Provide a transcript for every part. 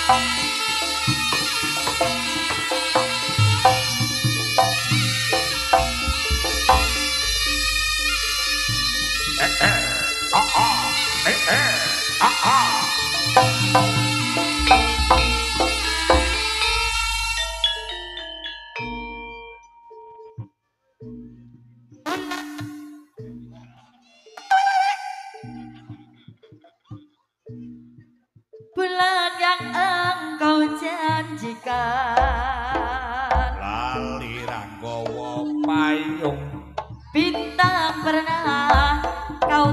Bulan yang engkau janjikan, lali ranggawa payung, bintang pernah kau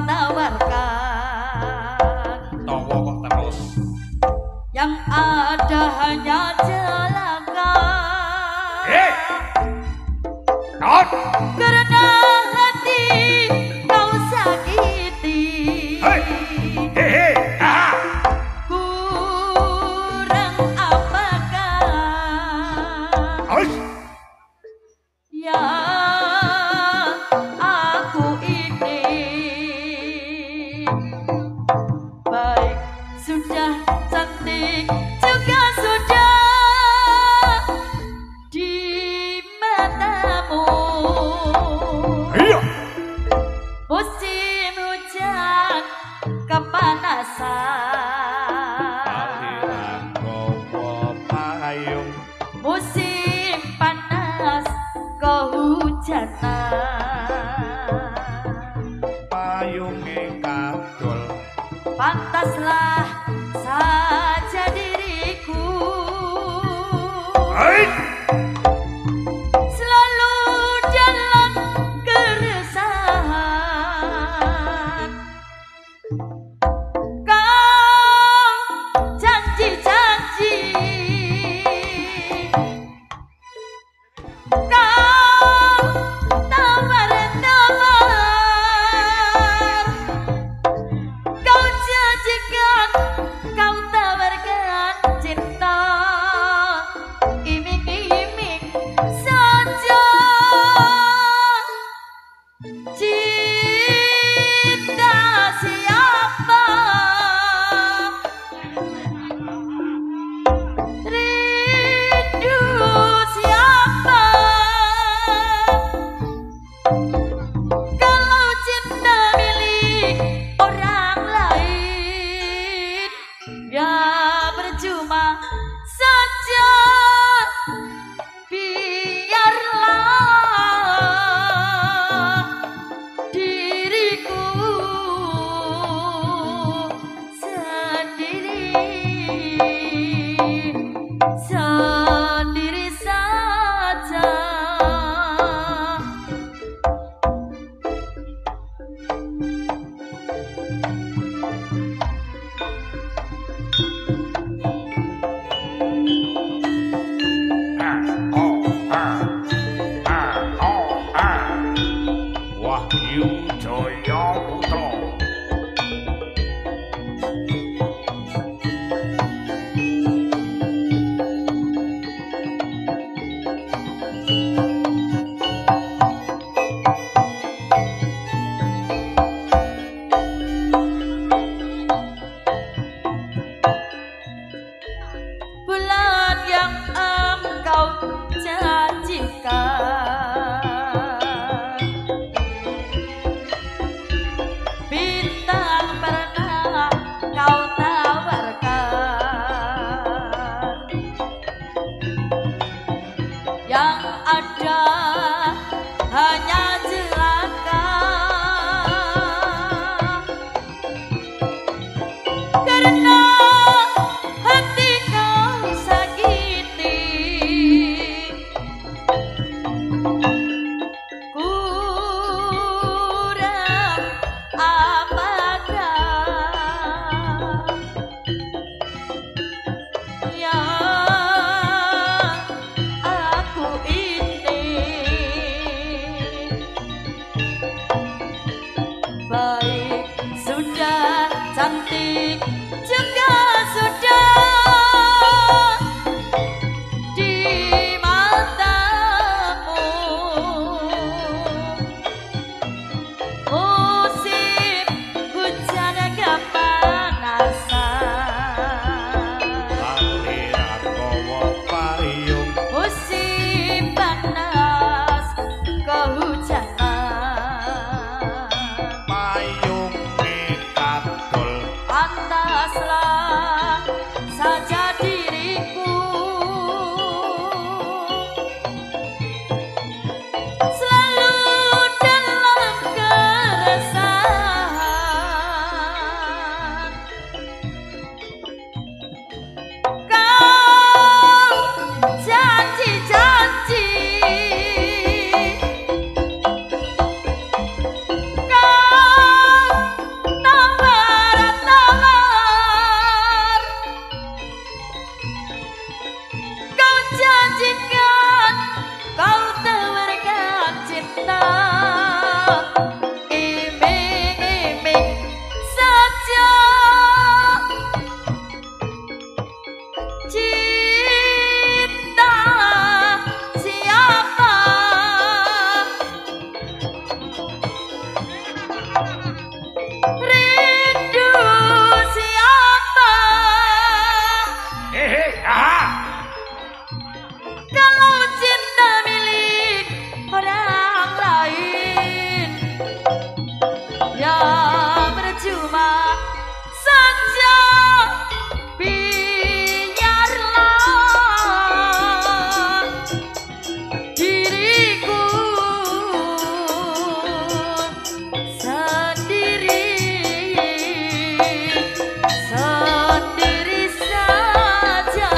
tawarkan, tawa kok terus yang ada hanya celaka. Karena hati kau sakiti. Kurang apakah yang aku ini? Baik sudah cantik juga sudah di matamu. Musim hujan kepanasan, ranggawa payung, musim panas kehujanan. payunge kadol, Pantaslah saja diriku selalu dalam keresahan. Kau janji-janji, kau tawar-tawar, kau janjikan, kau tawarkan cinta, iming-iming saja cinta siapa, rindu siapa. Kalau cinta milik orang lain, ya percuma saja. Biarlah diriku sendiri, sendiri saja. Wahyu Jaya Putra. Bulan yang engkau janjikan, bintang pernah kau tawarkan, yang ada hanya celaka. Karena hati kau sakiti, kurang apakah yang aku ini? cinta siapa rindu siapa kalau cinta milik orang lain ya percuma saja biarlah diriku sendiri sendiri saja.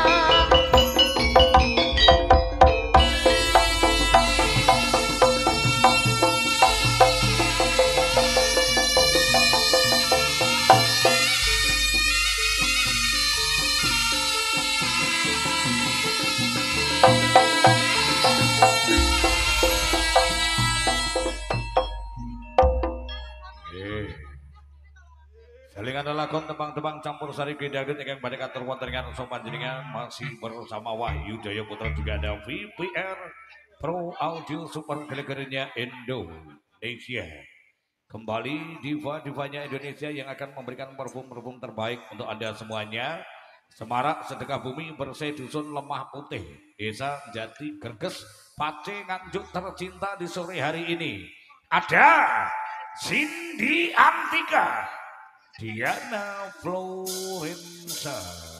Salingan lakon tebang-tebang campur sari gedaget ingkang badhe katur wonten ing sopan jenengan masih bersama Wahyu Jaya Putra juga ada VPR Pro Audio Super Gelegernya Indonesia. Kembali diva-divanya Indonesia yang akan memberikan parfum-parfum terbaik untuk Anda semuanya. Semarak Sedekah Bumi bersih dusun Lemah Putih, Desa Jati Greges, Pace Nganjuk tercinta di sore hari ini. Ada Cindy Antika, Diana Florensa.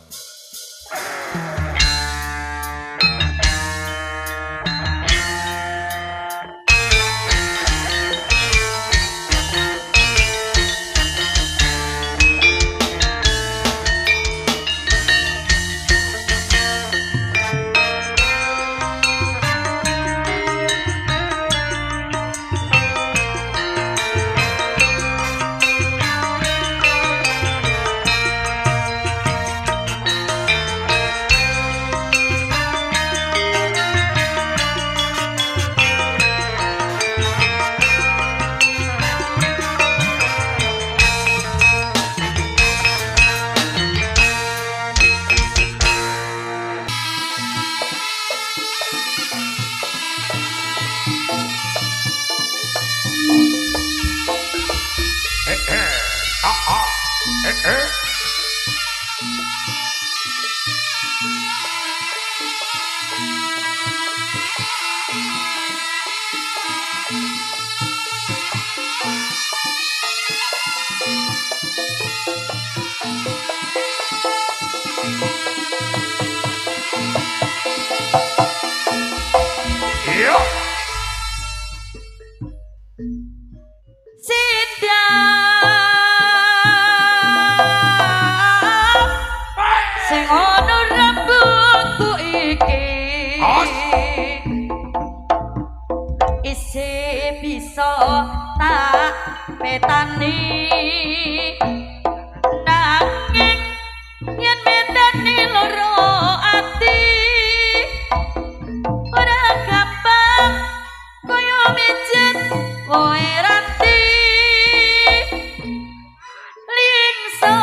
Sing ono rambutku iki isih bisa tak petani nanging yen medani loro ati ora gampang kaya mijet woe rati lingso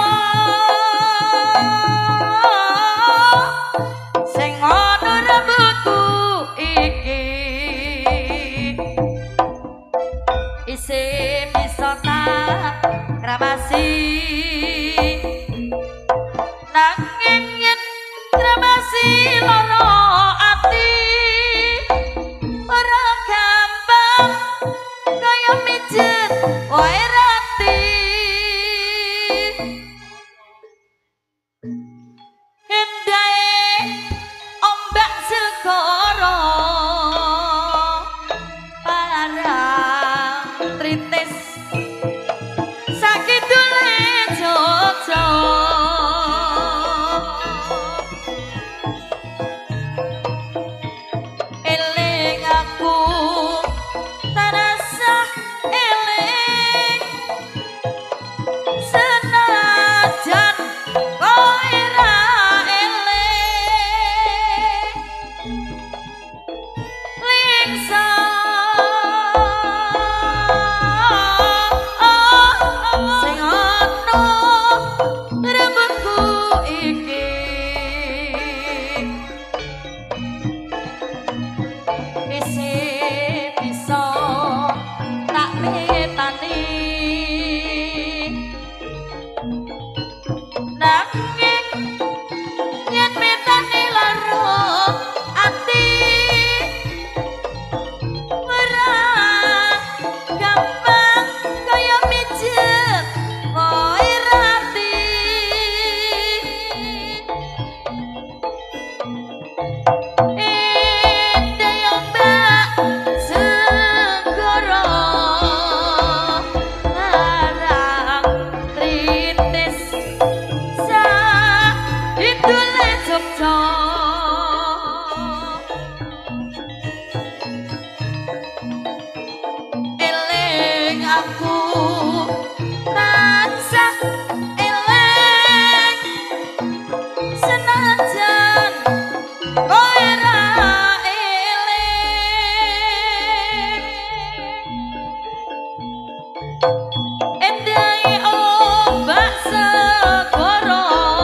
sing ono rambutku iki isih bisa tak Jogja eling aku tansah eling senajan kowe ra eling endai ombak segoro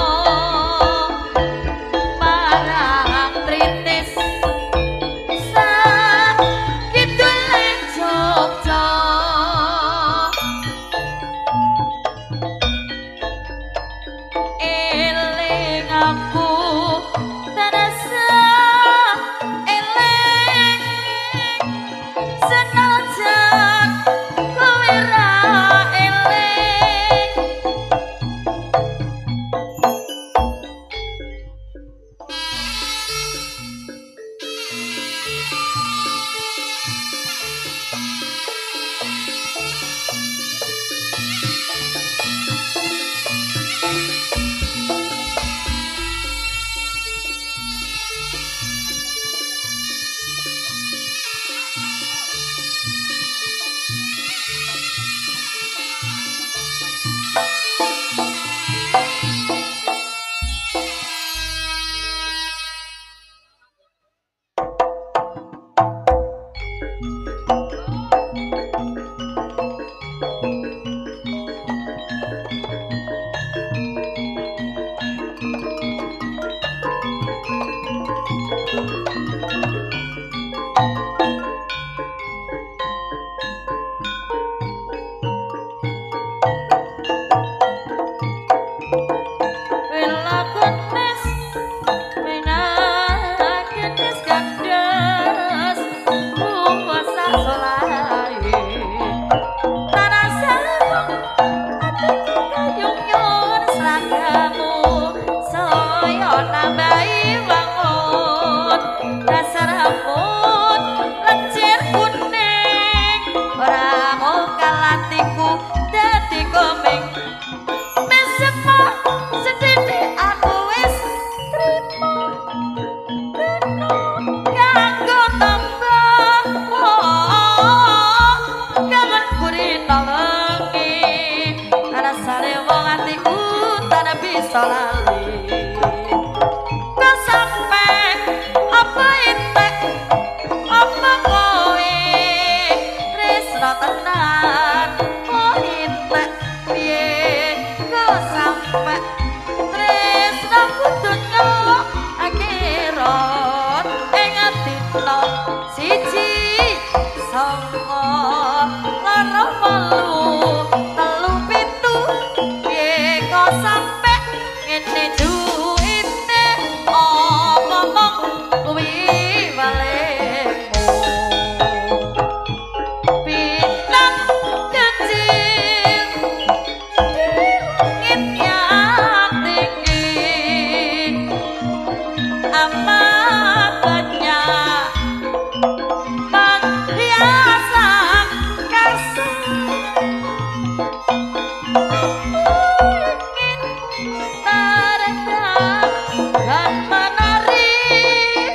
parang tritis sakidule Jogja eling aku terasa eling senajan kowe ra eling Wela kenes wena kenes gandes puasa solae tanah sabung atiku kayung nyon seragamu saya nambahi wangun dasar rambut lecir kuning ora mau kalatiku dadi komeng mesema sedidik aku wis trimo kanggo tambah kangen gurita lengi rasane wong atiku tak bisa lali kok sampe apa entek apa kowe tresno tenan oh entek piye kok sampe tresno kudunya akhirat ing atino siji songo loro wolu telu pitu piye kok sampe ngene duite omong kuwi balekmu bintang kecil langit yang tinggi amat banyak menghiasan kasar ingin meredam dan menarik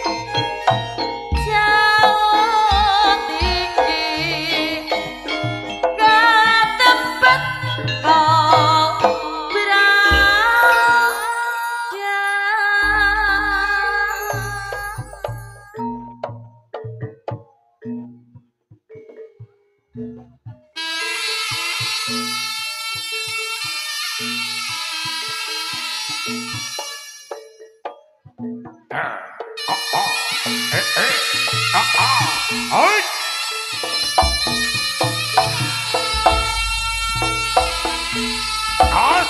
jauh tinggi ke tempat kau berada. Oi! As!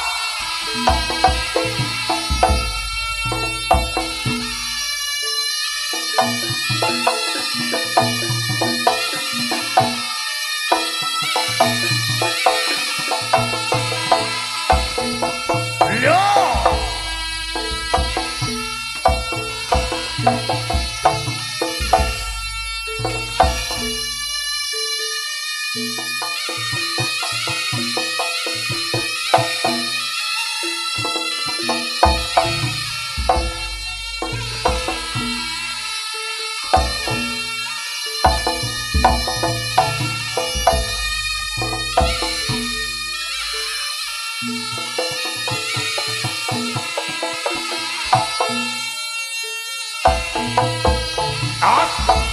As.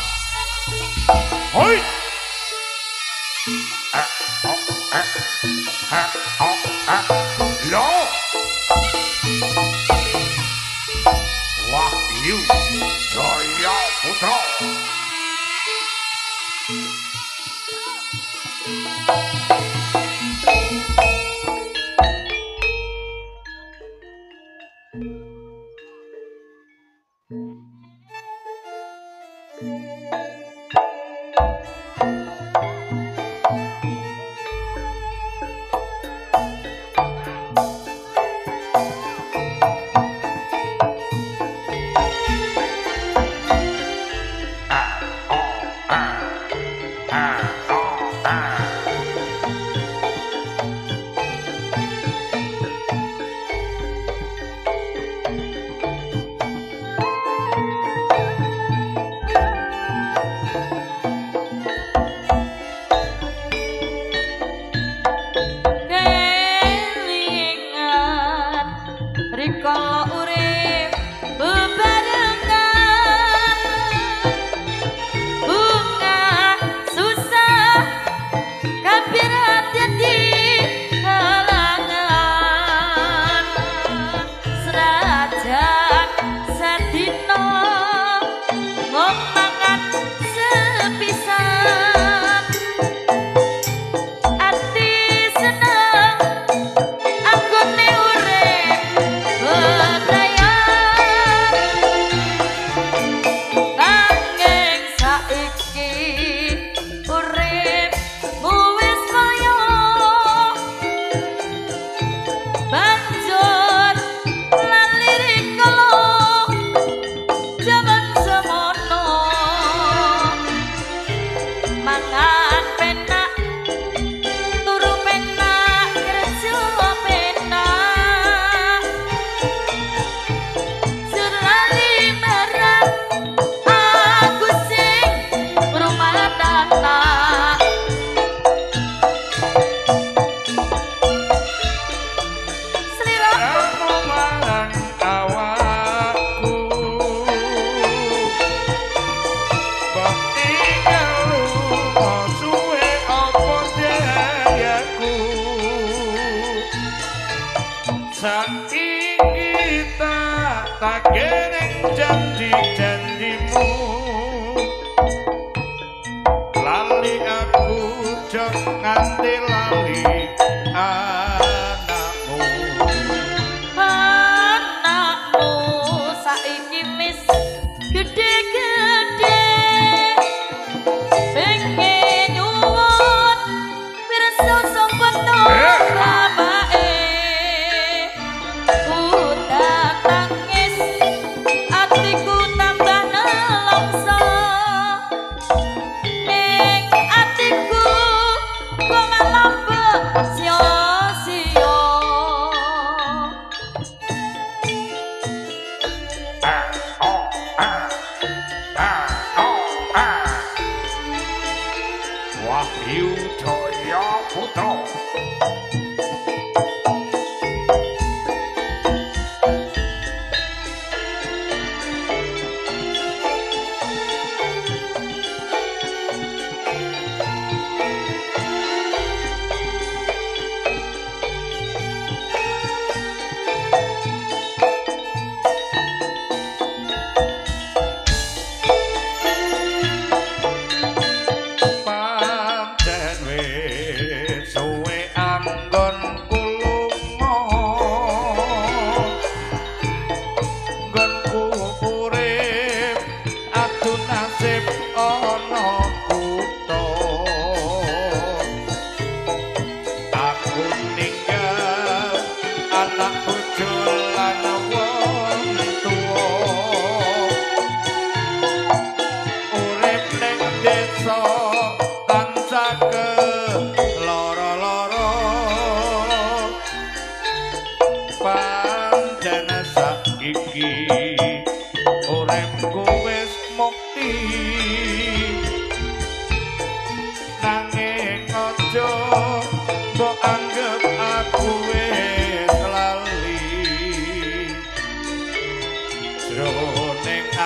Hoi. Lo. Wahyu Jaya Putra.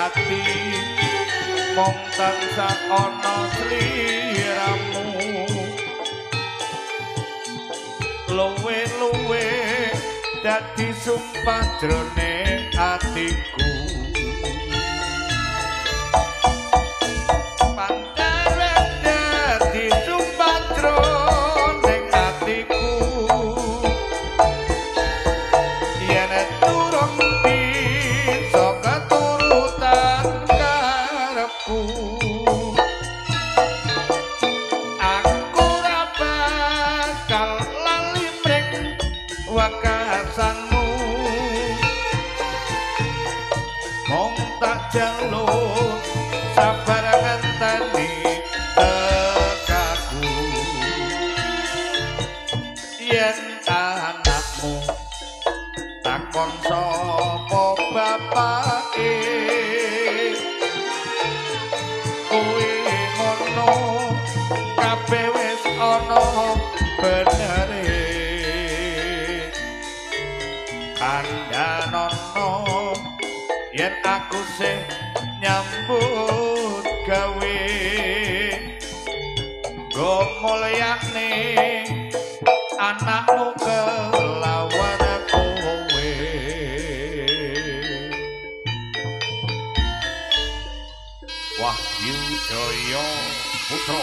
ati mung tansah ana sliramu luwe-luwe dadi sumpah jroning atiku pantaran dadi sumpah jroning atiku yen turung bisa keturutan karepku aku ra bakal lali mring wakasanmu mong tak jaluk sabar ngenteni tekaku yen anakmu takon sapa bapake kuwi ngono kabeh wis ana benere kandhanono yen aku sing nyambut gawe go mulyane anakmu kelawan kowe Wahyu Jaya Putra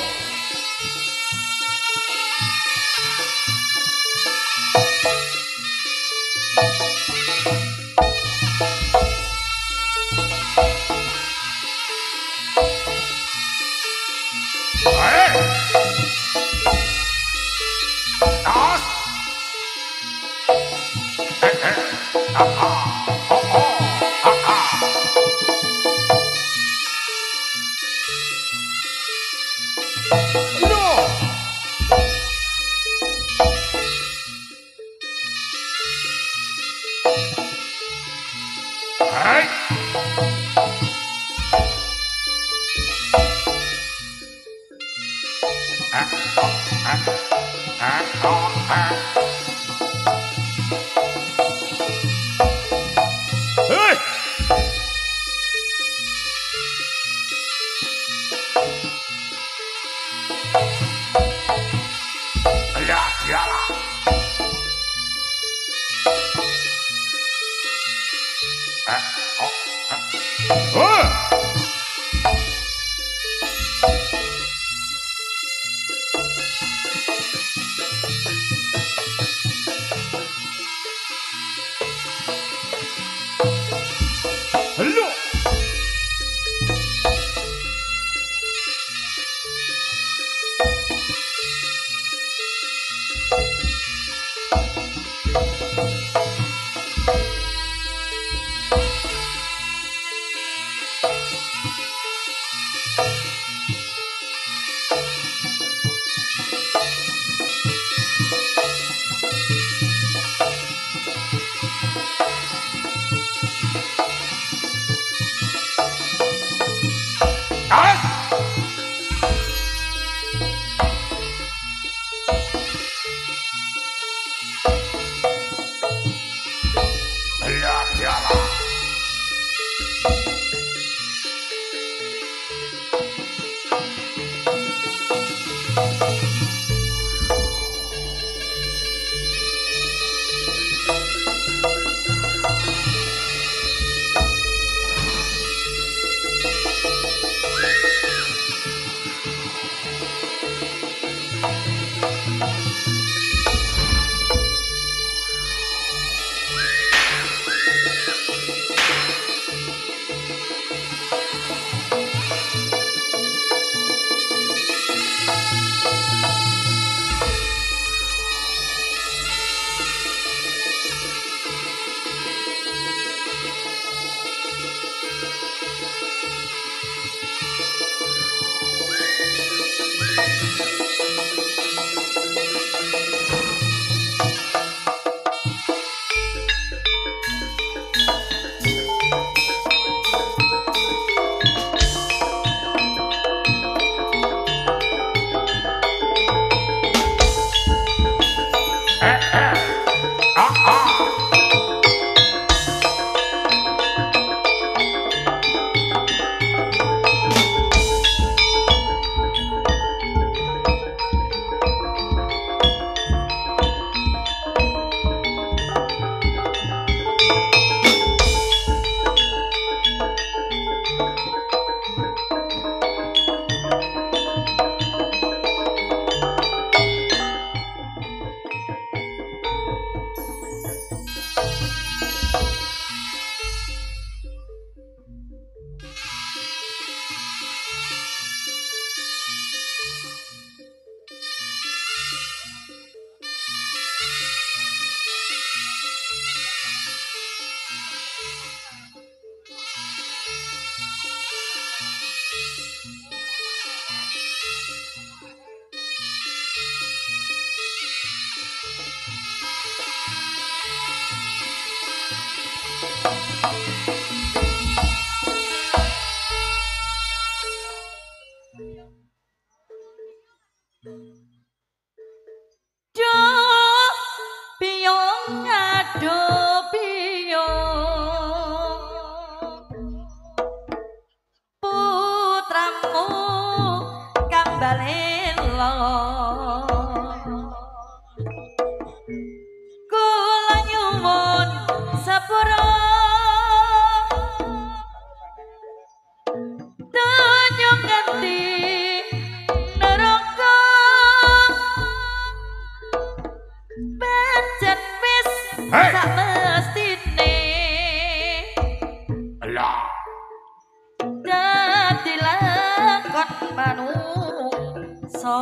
rekoso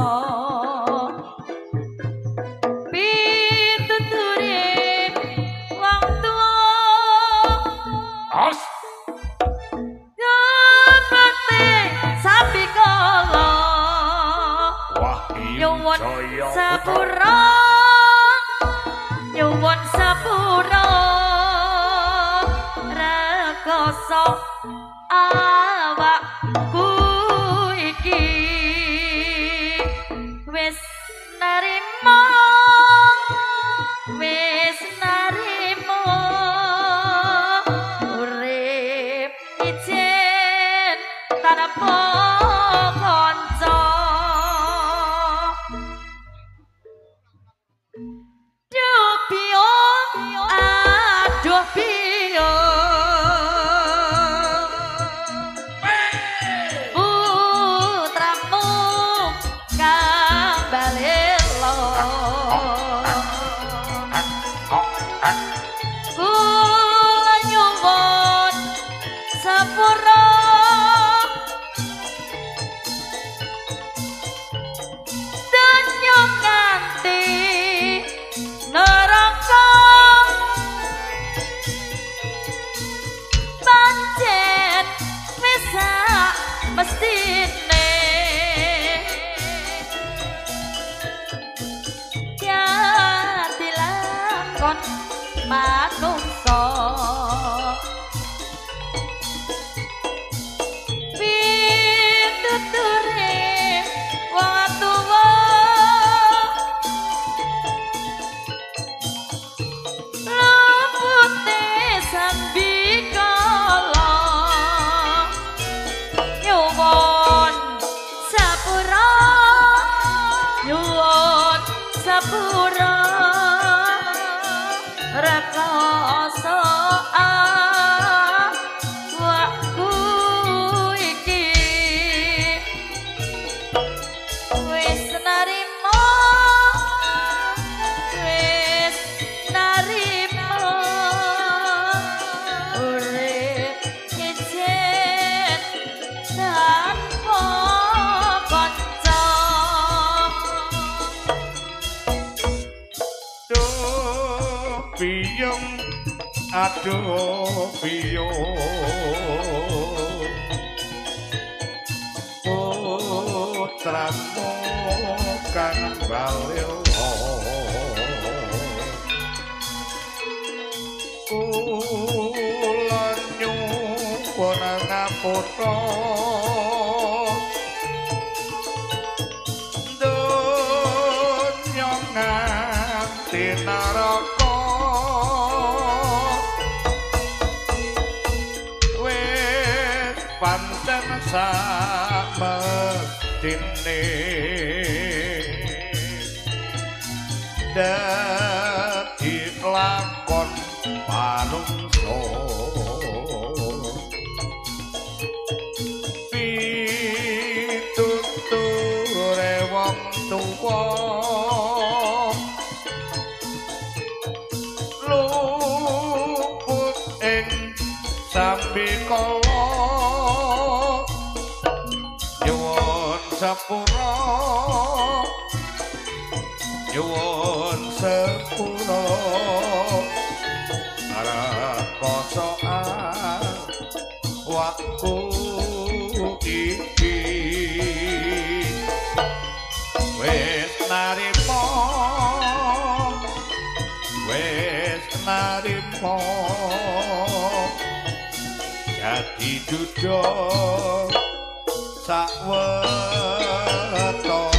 pituture wong tuwa Os Gepete sapi kala Wahyu nyuwun Jaya sapura nyuwun sapura rekoso awakku iki wis narima urip ijen tanpa kanca duh piyo aduh piyo putramu kang balelo kula nyuwun sepura donya nganti neraka pancen wis mestine dadi lakon manungsa pituture wong tuwa lupute sambikala nyuwun sapura rekoso awakku iki wis narima urip ijen tanpa kanca piyung aduh piyung putramu kang balelo kula nyuwun ngapura donya nganti neraka wis pancen samestine dadi lakon manungsa pituture wong tuwa luput ing sambikala nyuwun sepura rekoso awakku iki wis narima dadi duda sakwetara